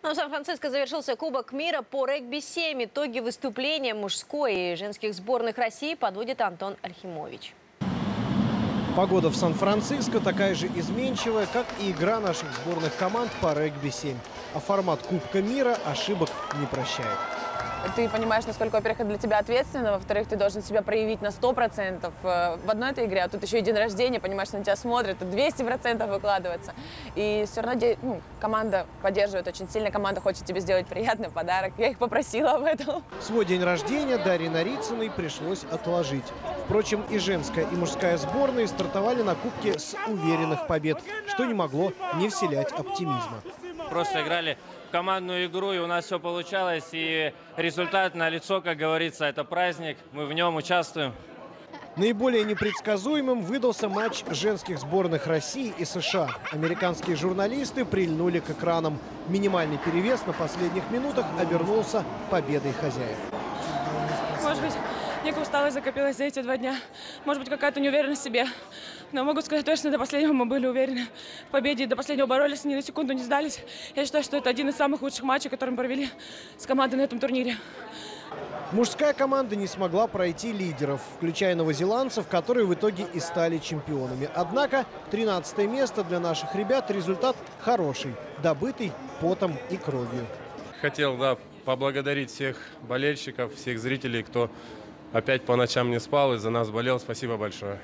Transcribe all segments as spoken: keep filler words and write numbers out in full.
Но в Сан-Франциско завершился Кубок мира по регби семь. Итоги выступления мужской и женских сборных России подводит Антон Архимович. Погода в Сан-Франциско такая же изменчивая, как и игра наших сборных команд по регби семь. А формат Кубка мира ошибок не прощает. Ты понимаешь, насколько, во-первых, это для тебя ответственно, во-вторых, ты должен себя проявить на сто процентов в одной этой игре, а тут еще и день рождения, понимаешь, на тебя смотрят, двести процентов выкладываться. И все равно ну, команда поддерживает очень сильно, команда хочет тебе сделать приятный подарок. Я их попросила об этом. Свой день рождения Дарье Нарицыной пришлось отложить. Впрочем, и женская, и мужская сборные стартовали на Кубке с уверенных побед, что не могло не вселять оптимизма. Просто играли в командную игру, и у нас все получалось. И результат налицо, как говорится, это праздник. Мы в нем участвуем. Наиболее непредсказуемым выдался матч женских сборных России и США. Американские журналисты прильнули к экранам. Минимальный перевес на последних минутах обернулся победой хозяев. Может быть, некая усталость закопилась за эти два дня. Может быть, какая-то неуверенность в себе. Но могу сказать точно, до последнего мы были уверены в победе. До последнего боролись, ни на секунду не сдались. Я считаю, что это один из самых лучших матчей, который мы провели с командой на этом турнире. Мужская команда не смогла пройти лидеров, включая новозеландцев, которые в итоге и стали чемпионами. Однако тринадцатое место для наших ребят – результат хороший, добытый потом и кровью. Хотел, да, поблагодарить всех болельщиков, всех зрителей, кто опять по ночам не спал и за нас болел. Спасибо большое.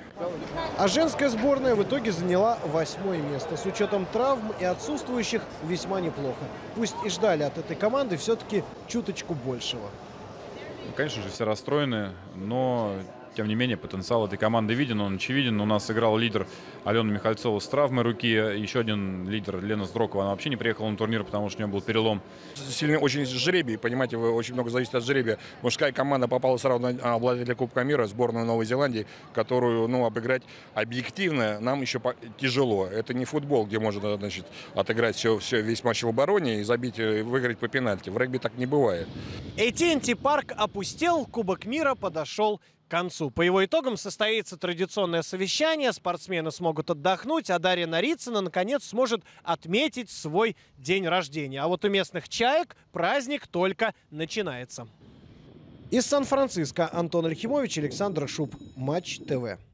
А женская сборная в итоге заняла восьмое место. С учетом травм и отсутствующих весьма неплохо. Пусть и ждали от этой команды все-таки чуточку большего. Конечно же, все расстроены, но, тем не менее, потенциал этой команды виден, он очевиден. У нас играл лидер Алена Михальцова с травмой руки, еще один лидер Лена Сдрокова, она вообще не приехала на турнир, потому что у нее был перелом. Сильно очень жребий, понимаете, очень много зависит от жребия. Мужская команда попала сразу на обладателя Кубка мира, сборную Новой Зеландии, которую, ну, обыграть объективно нам еще тяжело. Это не футбол, где можно, значит, отыграть все, все, весь матч в обороне и забить, выиграть по пенальти. В регби так не бывает. эй ти энд ти парк опустел, Кубок мира подошел к концу. По его итогам состоится традиционное совещание, спортсмены смогут отдохнуть, а Дарья Нарицына наконец сможет отметить свой день рождения. А вот у местных чаек праздник только начинается. Из Сан-Франциско Антон Архимович, Александр Шуб. Матч ТВ.